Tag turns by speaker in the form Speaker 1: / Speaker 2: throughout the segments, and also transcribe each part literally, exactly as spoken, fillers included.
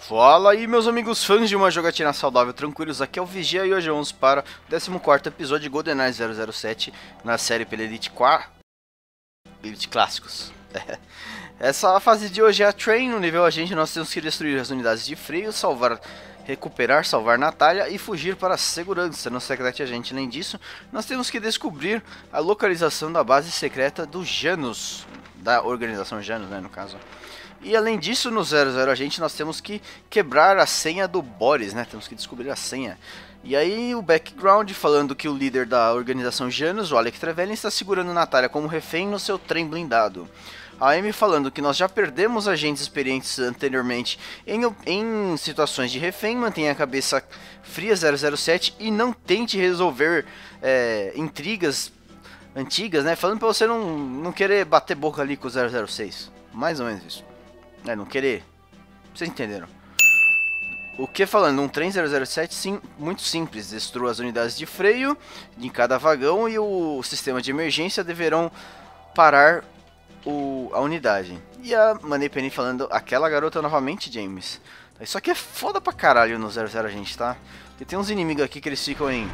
Speaker 1: Fala aí, meus amigos fãs de uma jogatina saudável, tranquilos, aqui é o Vigia e hoje vamos para o décimo quarto episódio de GoldenEye zero zero sete na série pela Elite quatro, Elite Clássicos. Essa fase de hoje é a Train, no nível agente nós temos que destruir as unidades de freio, salvar, recuperar, salvar Natália e fugir para a segurança no Secret Agente. Além disso, nós temos que descobrir a localização da base secreta do Janus, da organização Janus, né, no caso. E além disso, no zero zero Agente nós temos que quebrar a senha do Boris, né? Temos que descobrir a senha. E aí o background falando que o líder da organização Janus, o Alec Trevelyan, está segurando Natália como refém no seu trem blindado. A Amy falando que nós já perdemos agentes experientes anteriormente em, em situações de refém. Mantenha a cabeça fria zero zero sete e não tente resolver é, intrigas antigas, né? Falando pra você não, não querer bater boca ali com o zero zero seis. Mais ou menos isso. É, não querer. Vocês entenderam? O que falando? Um trem zero zero sete sim, muito simples. Destrua as unidades de freio em cada vagão e o sistema de emergência deverão parar o, a unidade. E a Moneypenny falando, aquela garota novamente, James. Isso aqui é foda pra caralho no zero zero Agente, tá? Porque tem uns inimigos aqui que eles ficam em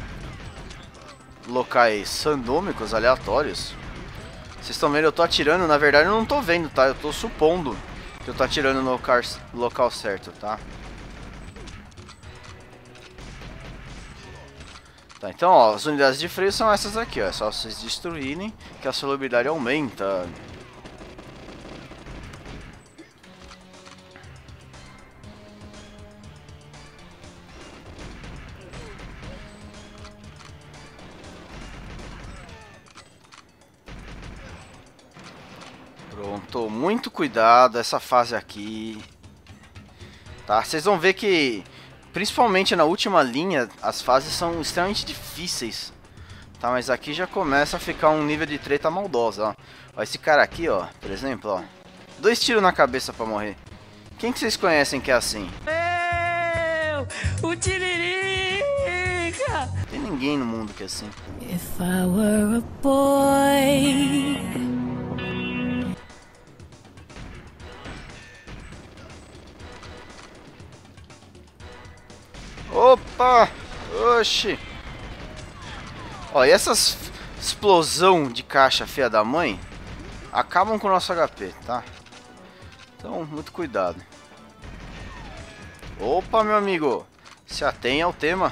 Speaker 1: locais randômicos, aleatórios. Vocês estão vendo? Eu tô atirando, na verdade eu não tô vendo, tá? Eu tô supondo que eu tô atirando no local, local certo, tá? Tá, então, ó, as unidades de freio são essas aqui, ó. É só vocês destruírem que a solubilidade aumenta. Pronto, muito cuidado essa fase aqui. Tá, vocês vão ver que principalmente na última linha as fases são extremamente difíceis. Tá, mas aqui já começa a ficar um nível de treta maldosa, ó. Ó, esse cara aqui, ó, por exemplo, ó. Dois tiros na cabeça pra morrer. Quem que vocês conhecem que é assim?
Speaker 2: Eu, o Tiririca!
Speaker 1: Tem ninguém no mundo que é assim.
Speaker 2: If I were a boy.
Speaker 1: Opa! Oxi! Ó, e essas explosão de caixa feia da mãe acabam com o nosso H P, tá? Então, muito cuidado. Opa, meu amigo! Se atenha ao tema.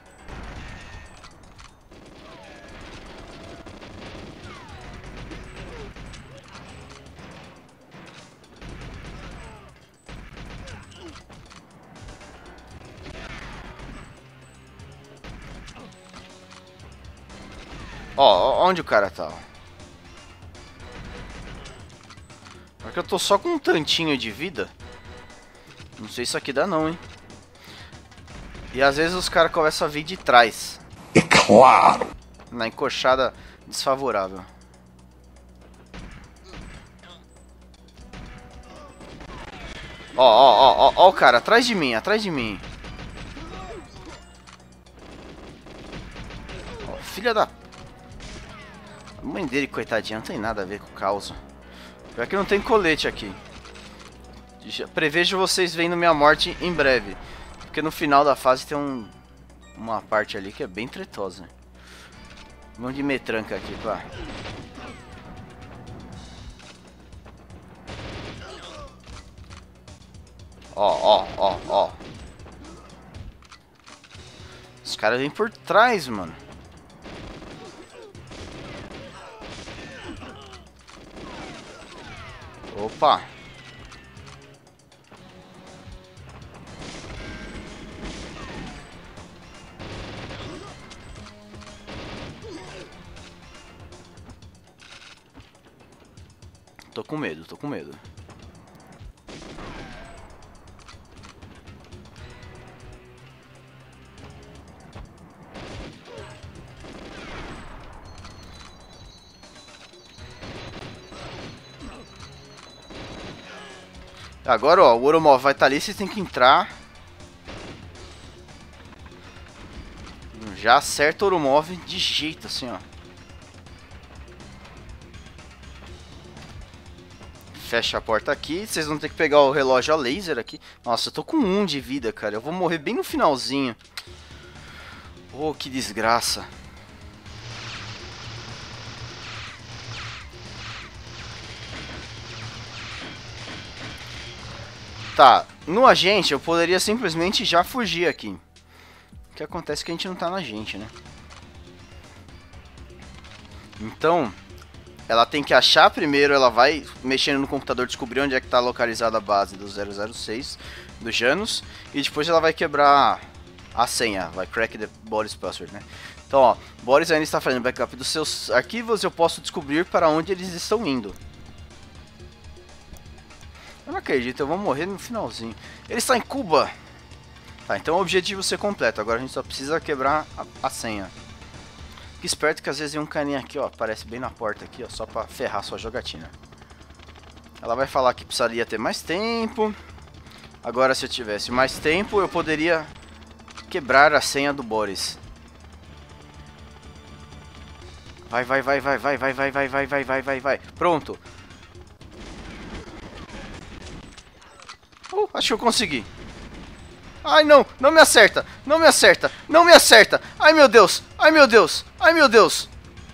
Speaker 1: Ó, onde o cara tá? Porque eu tô só com um tantinho de vida. Não sei se isso aqui dá não, hein? E às vezes os caras começam a vir de trás.
Speaker 3: É claro!
Speaker 1: Na encoxada desfavorável. Ó, ó, ó, ó, ó o cara, atrás de mim, atrás de mim. Ó, filha da... A mãe dele, coitadinha, não tem nada a ver com o caos. Pior que não tem colete aqui. Já prevejo vocês vendo minha morte em breve. Porque no final da fase tem um, uma parte ali que é bem tretosa. Vamos de metranca aqui, pá. Ó, ó, ó, ó. Os caras vêm por trás, mano. Opa! Tô com medo, tô com medo. Agora, ó, o Oromov vai estar ali, vocês tem que entrar. Já acerta o Oromov de jeito assim, ó. fecha a porta aqui. Vocês vão ter que pegar o relógio a laser aqui. Nossa, eu tô com um de vida, cara. Eu vou morrer bem no finalzinho. Oh, que desgraça. Tá, no agente eu poderia simplesmente já fugir aqui. O que acontece é que a gente não tá na agente, né? Então, ela tem que achar primeiro, ela vai mexendo no computador, descobrir onde é que tá localizada a base do zero zero seis, do Janus, e depois ela vai quebrar a senha, vai crack the Boris password, né? Então, ó, Boris ainda está fazendo backup dos seus arquivos, eu posso descobrir para onde eles estão indo. Eu não acredito, eu vou morrer no finalzinho. Ele está em Cuba! Tá, então o objetivo ser completo, agora a gente só precisa quebrar a, a senha. Fique esperto que às vezes vem um caninha aqui, ó, aparece bem na porta aqui, ó, só pra ferrar sua jogatina. Ela vai falar que precisaria ter mais tempo. Agora, se eu tivesse mais tempo, eu poderia quebrar a senha do Boris. Vai, vai, vai, vai, vai, vai, vai, vai, vai, vai, vai, vai, vai. Pronto. Uh, acho que eu consegui. Ai, não, não me acerta, não me acerta, não me acerta. Ai, meu Deus, ai, meu Deus, ai, meu Deus.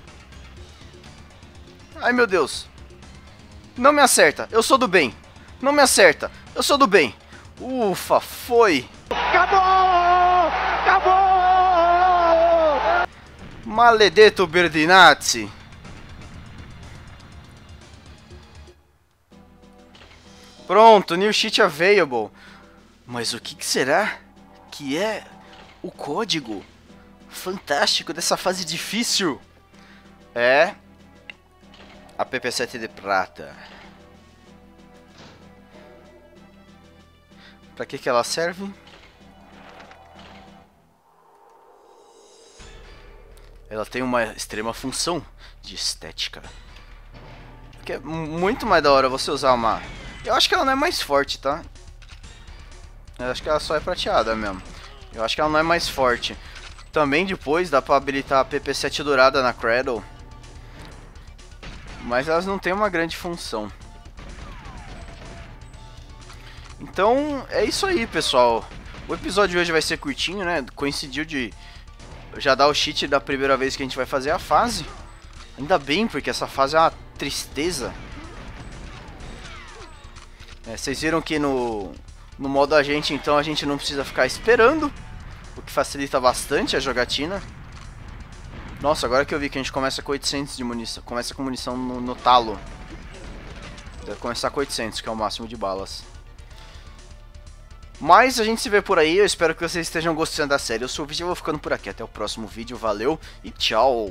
Speaker 1: Ai, meu Deus. Não me acerta, eu sou do bem. Não me acerta, eu sou do bem. Ufa, foi.
Speaker 2: Acabou! Acabou!
Speaker 1: Maledetto Berdinazzi. Pronto, new sheet available. Mas o que, que será que é o código fantástico dessa fase difícil? É a P P sete de prata. Pra que que ela serve? Ela tem uma extrema função de estética. Que é muito mais da hora você usar uma... Eu acho que ela não é mais forte, tá? Eu acho que ela só é prateada mesmo. Eu acho que ela não é mais forte. Também depois dá pra habilitar a P P sete dourada na Cradle. Mas elas não têm uma grande função. Então é isso aí, pessoal. O episódio de hoje vai ser curtinho, né? Coincidiu de já dar o cheat da primeira vez que a gente vai fazer a fase. Ainda bem, porque essa fase é uma tristeza. É, vocês viram que no... No modo agente, então, a gente não precisa ficar esperando, o que facilita bastante a jogatina. Nossa, agora que eu vi que a gente começa com oitocentos de munição, começa com munição no, no talo. Deve começar com oitocentos, que é o máximo de balas. Mas a gente se vê por aí, eu espero que vocês estejam gostando da série. Eu sou o Vídeo e vou ficando por aqui. Até o próximo vídeo, valeu e tchau!